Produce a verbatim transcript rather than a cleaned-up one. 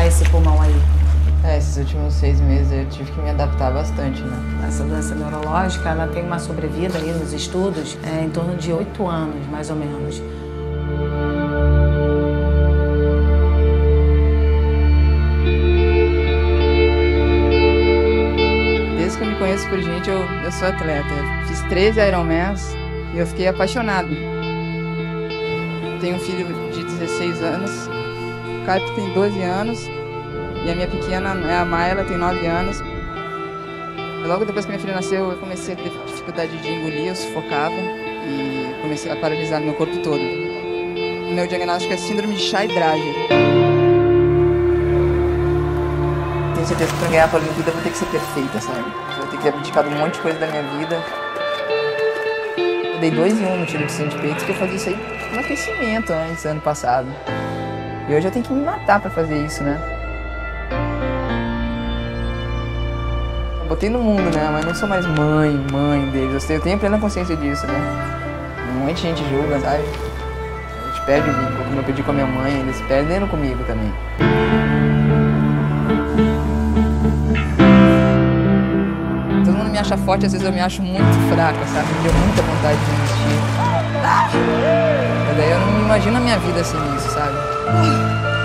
esse pulmão aí? É, esses últimos seis meses eu tive que me adaptar bastante, né? Essa doença neurológica, ela tem uma sobrevida aí nos estudos é, em torno de oito anos, mais ou menos. Desde que eu me conheço por gente, eu, eu sou atleta. Eu fiz treze Ironmans e eu fiquei apaixonado. Tenho um filho de dezesseis anos, o Caio tem doze anos e a minha pequena, a Maia, ela tem nove anos. Logo depois que minha filha nasceu, eu comecei a ter dificuldade de engolir, eu sufocava e comecei a paralisar meu corpo todo. O meu diagnóstico é síndrome de Shai-Drager. Tenho certeza que para ganhar a Olimpíada eu vou ter que ser perfeita, sabe? Eu vou ter que ter abdicado um monte de coisa da minha vida. Eu dei dois em um no tiro de cem de peito, que eu fazia isso aí no aquecimento antes, ano passado. E hoje eu tenho que me matar para fazer isso, né? Eu botei no mundo, né? Mas não sou mais mãe, mãe deles. Eu tenho plena consciência disso, né? Um monte de gente julga, sabe? A gente perde o vínculo, como eu perdi com a minha mãe, eles perdem comigo também. Todo mundo me acha forte, às vezes eu me acho muito fraca, sabe? Me deu muita vontade de desistir. Mas daí eu não imagino a minha vida sem isso, sabe?